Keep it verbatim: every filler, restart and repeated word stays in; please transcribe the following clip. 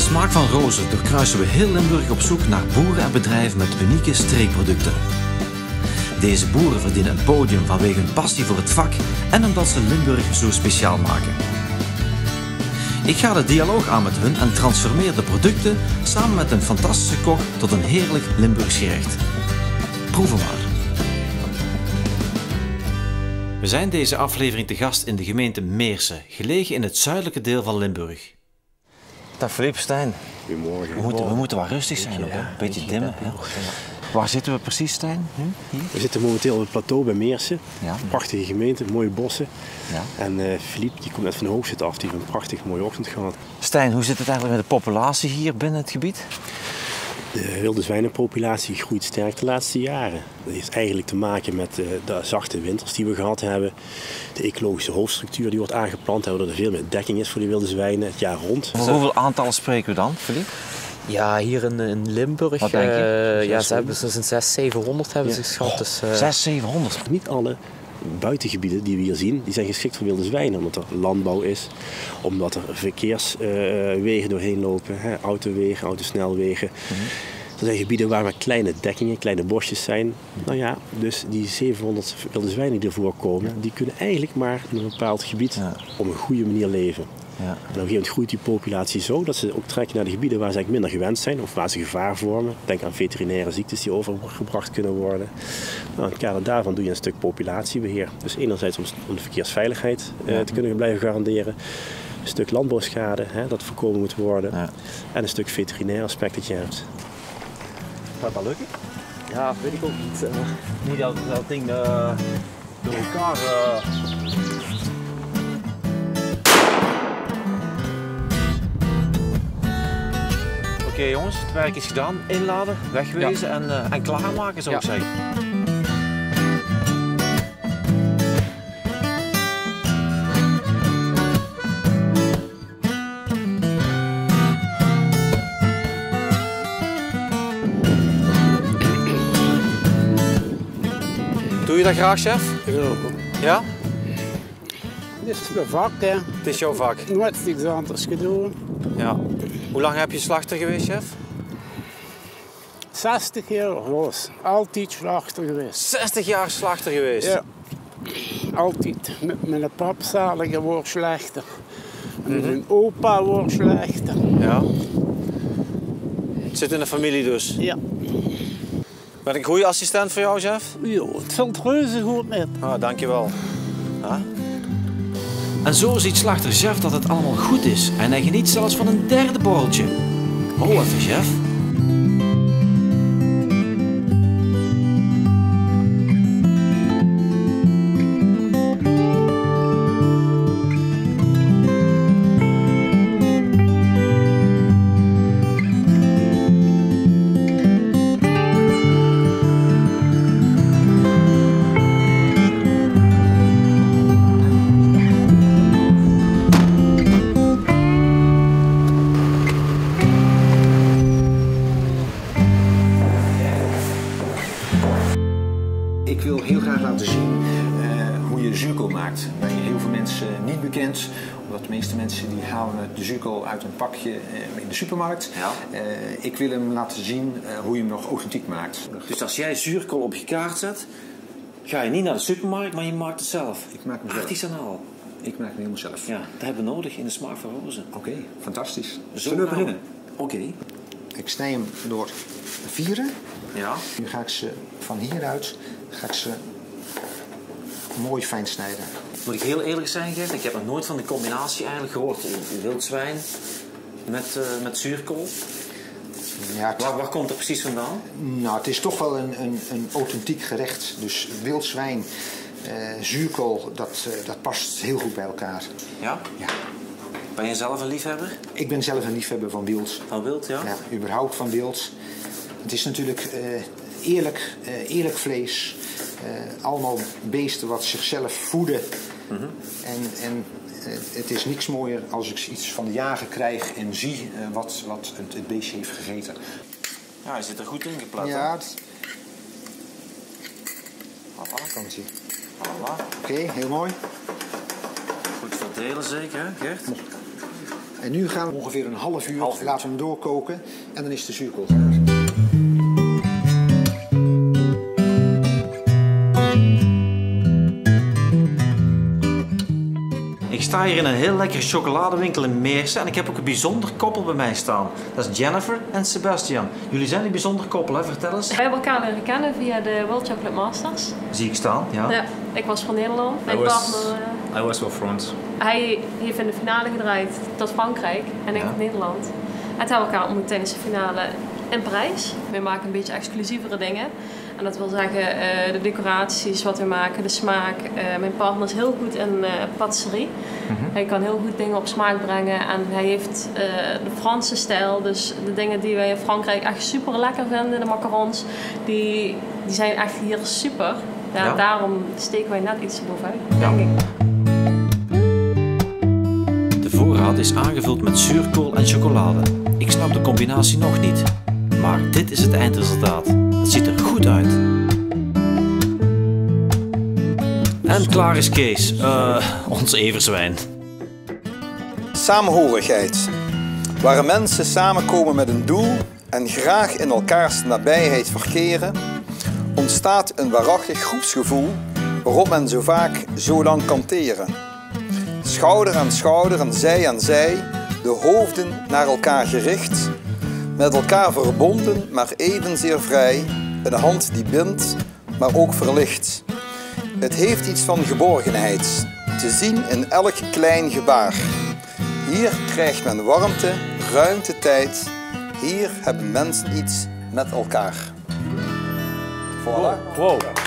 de smaak van rozen doorkruisen we heel Limburg op zoek naar boeren en bedrijven met unieke streekproducten. Deze boeren verdienen een podium vanwege hun passie voor het vak en omdat ze Limburg zo speciaal maken. Ik ga de dialoog aan met hun en transformeer de producten samen met een fantastische kok tot een heerlijk Limburgs gerecht. Proeven maar. We zijn deze aflevering te gast in de gemeente Meersen, gelegen in het zuidelijke deel van Limburg. Dag Philippe, Stijn. Goedemorgen. We moeten, we moeten wat rustig zijn ook, hè? Een beetje dimmen. Ja. Waar zitten we precies, Stijn? Hm? We zitten momenteel op het plateau bij Meersen. Ja. Prachtige gemeente, mooie bossen. Ja. En uh, Philippe die komt net van de hoogzit af, die heeft een prachtig mooie ochtend gehad. Stijn, hoe zit het eigenlijk met de populatie hier binnen het gebied? De wilde zwijnenpopulatie groeit sterk de laatste jaren. Dat heeft eigenlijk te maken met uh, de zachte winters die we gehad hebben. De ecologische hoofdstructuur die wordt aangeplant, waardoor er veel meer dekking is voor die wilde zwijnen het jaar rond. Over hoeveel aantallen spreken we dan, Philippe? Ja, hier in, in Limburg, Wat denk je? uh, ja, ze hebben zo'n zeshonderd, zevenhonderd hebben ze geschat. Dus, uh... zeshonderd, zevenhonderd? Niet alle buitengebieden die we hier zien, die zijn geschikt voor wilde zwijnen. Omdat er landbouw is, omdat er verkeerswegen uh, doorheen lopen, hè, autowegen, autosnelwegen. Mm-hmm. Er zijn gebieden waar maar kleine dekkingen, kleine bosjes zijn. Nou ja, dus die zevenhonderd wilde zwijnen die ervoor komen, die kunnen eigenlijk maar in een bepaald gebied ja. op een goede manier leven. Ja. En op een gegeven moment groeit die populatie zo dat ze ook trekken naar de gebieden waar ze eigenlijk minder gewend zijn of waar ze gevaar vormen. Denk aan veterinaire ziektes die overgebracht kunnen worden. Nou, in het kader daarvan doe je een stuk populatiebeheer. Dus enerzijds om, om de verkeersveiligheid uh, ja. te kunnen blijven garanderen. Een stuk landbouwschade, hè, dat voorkomen moet worden. Ja. En een stuk veterinair aspect dat je hebt. Gaat dat lukken? Ja, weet ik ook niet. Uh... Niet dat, dat ding uh, door elkaar... Uh... Oké okay, jongens, het werk is gedaan. Inladen, wegwezen ja. en, uh, en klaarmaken zou ja. ik zeggen. Doe je dat graag, chef? Ja. Ja? Dit is mijn vak, hè. Het is jouw vak? Nooit iets anders gedaan. Ja. Hoe lang heb je slachter geweest, chef? zestig jaar los. Altijd slachter geweest. zestig jaar slachter geweest? Ja. Altijd. Met mijn pap zalige wordt slechter. En mm-hmm. mijn opa wordt slechter. Ja. Het zit in de familie dus? Ja. Ben ik een goede assistent voor jou, chef? Ja, het valt reuze goed met. Ah, dankjewel. Ah. En zo ziet slachter chef dat het allemaal goed is en hij geniet zelfs van een derde borreltje. Oh, even chef. Ik wil heel graag laten zien uh, hoe je zuurkool maakt. Bij heel veel mensen niet bekend, omdat de meeste mensen die halen de zuurkool uit een pakje uh, in de supermarkt. Ja. Uh, ik wil hem laten zien uh, hoe je hem nog authentiek maakt. Dus als jij zuurkool op je kaart zet, ga je niet naar de supermarkt, maar je maakt het zelf. Ik maak hem zelf. Artisanaal. Ik maak hem helemaal zelf. Ja, dat hebben we nodig in de smaak van rozen. Oké, okay, fantastisch. Zullen we beginnen? Oké. Okay. Ik snij hem door vieren. Ja. Nu ga ik ze van hieruit ga ik ze mooi fijn snijden. Moet ik heel eerlijk zijn, Gert, ik heb nog nooit van de combinatie eigenlijk gehoord. Wild zwijn met, uh, met zuurkool. Ja, het... waar, waar komt het precies vandaan? Nou, het is toch wel een, een, een authentiek gerecht. Dus wild zwijn, uh, zuurkool, dat, uh, dat past heel goed bij elkaar. Ja? Ja. Ben je zelf een liefhebber? Ik ben zelf een liefhebber van wild. Van wild, ja? Ja, überhaupt van wild. Het is natuurlijk uh, eerlijk, uh, eerlijk vlees. Uh, allemaal beesten wat zichzelf voeden. Mm-hmm. En, en uh, het is niks mooier als ik iets van de jager krijg en zie uh, wat, wat het, het beestje heeft gegeten. Ja, hij zit er goed in geplat. Ja. Het... Voilà, komt ie. Voilà. Oké, okay, heel mooi. Goed verdelen zeker, hè, Gert? En nu gaan we ongeveer een half uur, half uur. laten we hem doorkoken en dan is de zuurkool klaar. Ik sta hier in een heel lekkere chocoladewinkel in Meersen en ik heb ook een bijzonder koppel bij mij staan. Dat is Jennifer en Sebastian. Jullie zijn een bijzonder koppel, hè? Vertel eens. Wij hebben elkaar leren kennen via de World Chocolate Masters. Zie ik staan, ja. Ja, ik was van Nederland. Mijn I was, partner, uh, I was from France. hij heeft in de finale gedraaid tot Frankrijk en ik Ja. tot Nederland. En toen hebben we elkaar ontmoet tijdens de finale in Parijs. We maken een beetje exclusievere dingen. En dat wil zeggen uh, de decoraties wat we maken, de smaak. Uh, mijn partner is heel goed in uh, patisserie. Mm-hmm. Hij kan heel goed dingen op smaak brengen en hij heeft uh, de Franse stijl. Dus de dingen die wij in Frankrijk echt super lekker vinden, de macarons, die, die zijn echt hier super. Ja, ja. Daarom steken wij net iets bovenuit, ja. denk ik. De voorraad is aangevuld met zuurkool en chocolade. Ik snap de combinatie nog niet. Maar dit is het eindresultaat. Het ziet er goed uit. En klaar is Kees, uh, ons everzwijn. Samenhorigheid. Waar mensen samenkomen met een doel en graag in elkaars nabijheid verkeren, ontstaat een waarachtig groepsgevoel waarop men zo vaak zo lang kan teren. Schouder aan schouder en zij aan zij, de hoofden naar elkaar gericht, met elkaar verbonden, maar evenzeer vrij, een hand die bindt, maar ook verlicht. Het heeft iets van geborgenheid, te zien in elk klein gebaar. Hier krijgt men warmte, ruimte, tijd. Hier hebben mensen iets met elkaar. Voilà. Wow.